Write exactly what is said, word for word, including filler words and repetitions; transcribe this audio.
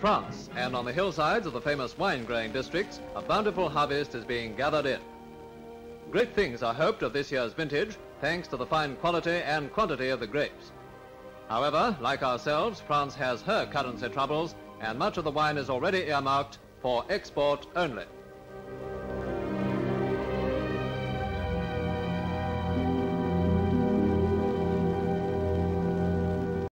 France, and on the hillsides of the famous wine-growing districts, a bountiful harvest is being gathered in. Great things are hoped of this year's vintage, thanks to the fine quality and quantity of the grapes. However, like ourselves, France has her currency troubles, and much of the wine is already earmarked for export only.